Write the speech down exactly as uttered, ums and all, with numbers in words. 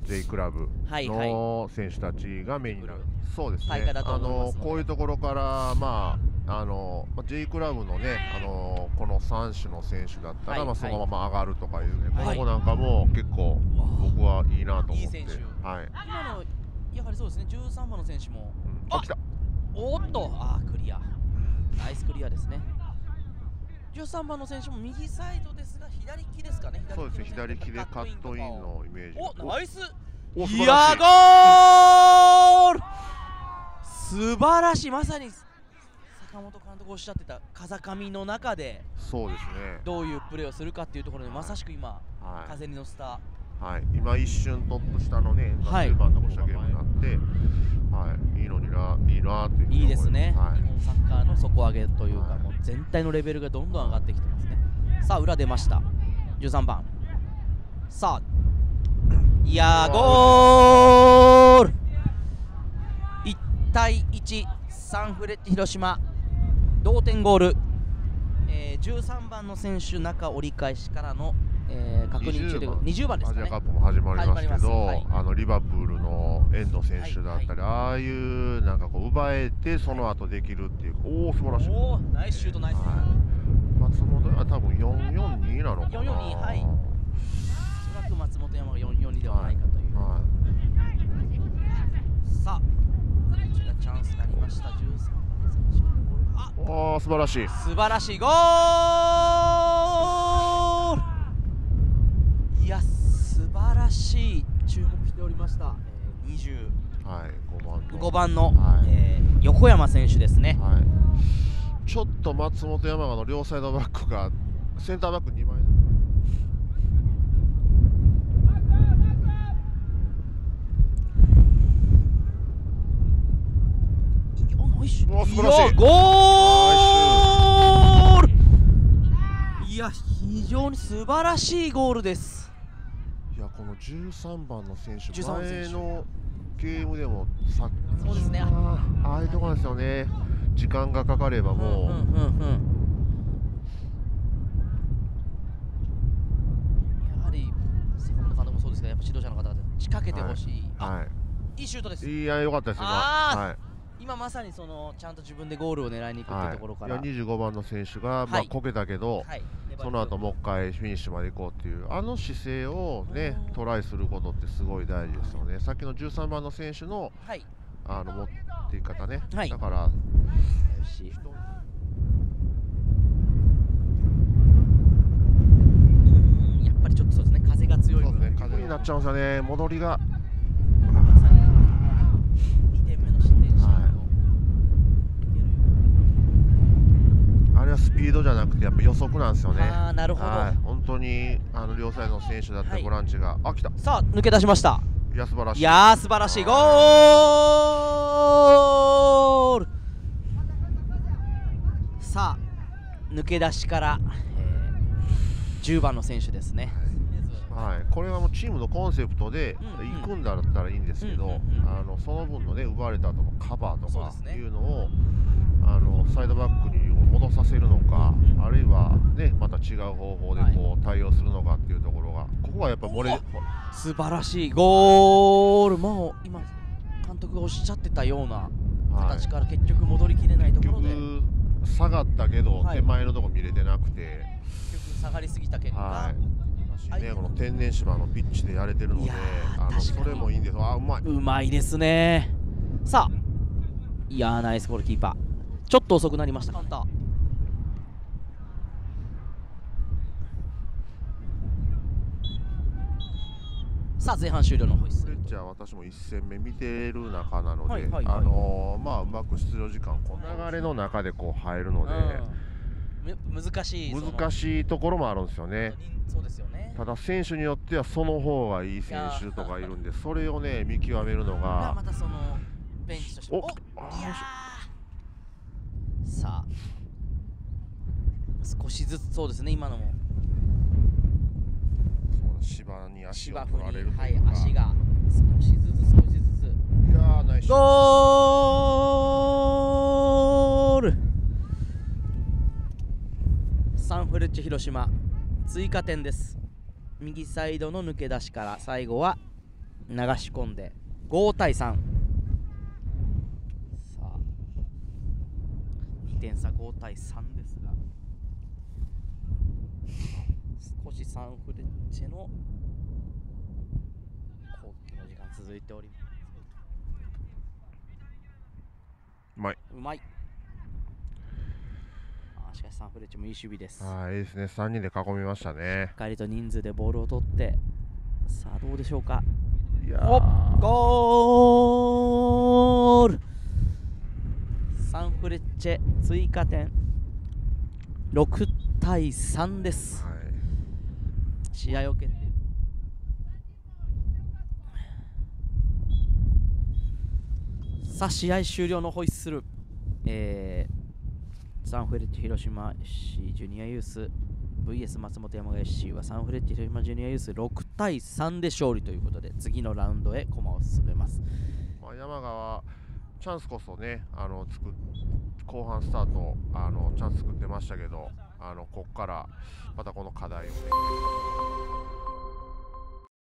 J クラブの選手たちがメインになる。そうですね。あのこういうところからまああの J クラブのねあのこのさん種の選手だったらまあそのまま上がるとかいうね、この子なんかも結構僕はいいなと思って。いい選手。はい。 今のやはりそうですね。じゅうさんばんの選手も。 あ、来た。 おっと、あークリア。ナイスクリアですね。じゅうさんばんの選手も右サイドですが左利きですかね。 そうですね。左利きでカットインのイメージ。 お、ナイス。 いやゴール。素晴らしい。まさに坂本監督おっしゃってた風上の中でそうですね。 どういうプレーをするかっていうところでまさしく今、はい、風に乗せた。 はい。今一瞬トップ下のね、じゅうばん残したゲームになって、はい、いいのにな、いいなっていう。 いいですね。はい、日本サッカーの底上げというか、はい、もう全体のレベルがどんどん上がってきてますね。さあ裏出ました。じゅうさんばん。さあ。いやーゴール。いちたいいち、サンフレッチェ広島同点ゴール。えー、じゅうさんばんの選手中折り返しからの、えー、確認中でにじゅうばんですかね。 アジアカップも始まりますけど、はい、あのリバプールの遠藤選手だったり、はいはい、ああいうなんかこう奪えてその後できるっていう、おお素晴らしい。 おおナイスシュートナイス。はい、 松本は多分よんよんになのかな。 よんよんにはい。おそらく松本山がよんよんにではないかという。はいはい、さあこちらチャンスになりました。じゅうさんばんの選手のボール。あおー素晴らしい。 素晴らしいゴール。いや素晴らしい。注目しておりました。えー、にじゅうごばんの、はいえー、横山選手ですね。はい、 ちょっと松本山雅の両サイドバックがセンターバックにまい。 お素晴らしい。ゴール。いや非常に素晴らしいゴールです。 いやこのじゅうさんばんの選手前のゲームでもさそうですね。 ああいうところなんですよね。時間がかかればもう。やはり坂本監督もそうですがやっぱ指導者の方々仕掛けてほしい。はい。いいシュートです。 いや良かったです今。はい。 今まさにそのちゃんと自分でゴールを狙いに行くっていうところから、 はい、いやにじゅうごばんの選手が、まあ、こけたけど、はい、その後もう一回フィニッシュまで行こうっていうあの姿勢をねトライすることってすごい大事ですよね。さっきのじゅうさんばんの選手の、はい、あの持っていき方ね、はい、だからやっぱりちょっとそうですね風が強い分、 ね、風になっちゃうんですよね戻りが。スピードじゃなくてやっぱ予測なんですよね。 ああなるほど。はい、 本当にあの両サイドの選手だったボランチが、はい、あ来た。 さあ抜け出しました。 いや素晴らしい。 いや素晴らしいゴール。さあ抜け出しから、えー、じゅうばんの選手ですね。 はい、これはもうチームのコンセプトで行くんだったらいいんですけど、あのその分のね奪われた後のカバーとかいうのをあのサイドバックに戻させるのか、うん、あるいはねまた違う方法でこう対応するのかっていうところが、ここはやっぱ漏れ素晴らしいゴール。もう今監督がおっしゃってたような形から結局戻りきれないところで、 結局下がったけど手前のところ見れてなくて、 結局下がりすぎた結果、はいね、この天然芝のピッチでやれてるので、あのそれもいいんです。あうまい。 うまいですね。さあいやーナイスゴールキーパー。ちょっと遅くなりました。カウンター。さあ前半終了のホイッスル。 じゃあ私もいち戦目見てる中なので、あのー、まあうまく出場時間この流れの中でこう入るので、 うん、難しい難しいところもあるんですよね。 そうですよね。 ただ選手によってはその方がいい選手とかいるんで、それをね見極めるのがまたそのベンチとしても。おっいやさあ少しずつそうですね今のも芝に足を取られるというか、 はい、足が少しずつ少しずつ。 いやーナイスゴール。サンフレッチェ広島追加点です。右サイドの抜け出しから最後は流し込んでごたいさん。さあにてん差、ごたいさんですが、少しサンフレッチェの攻撃の時間続いております。 うまい、 うまい。あ、しかしサンフレッチェもいい守備です。 ああ、いいですね。さんにんで囲みましたね。 しっかりと人数でボールを取って、さあどうでしょうか。 いやおっ、ゴール。サンフレッチェ追加点、ろくたいさんです、 はい、 試合を決定。さあ試合終了のホイッスル、えー、サンフレッチェ広島 エフシー ジュニアユース ブイエス 松本山雅 エフシー はサンフレッチェ広島ジュニアユースろくたいさんで勝利ということで、次のラウンドへ駒を進めます。 まあ、山川チャンスこそね、あの作っ後半スタートあのチャンス作ってましたけど、あのここからまたこの課題をね